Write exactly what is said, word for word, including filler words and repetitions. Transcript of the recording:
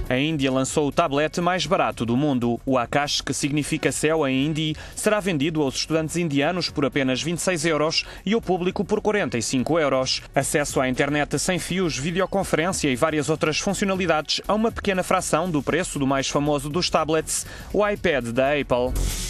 A Índia lançou o tablet mais barato do mundo. O Akash, que significa céu em hindi, será vendido aos estudantes indianos por apenas vinte e seis euros e ao público por quarenta e cinco euros. Acesso à internet sem fios, videoconferência e várias outras funcionalidades a uma pequena fração do preço do mais famoso dos tablets, o iPad da Apple.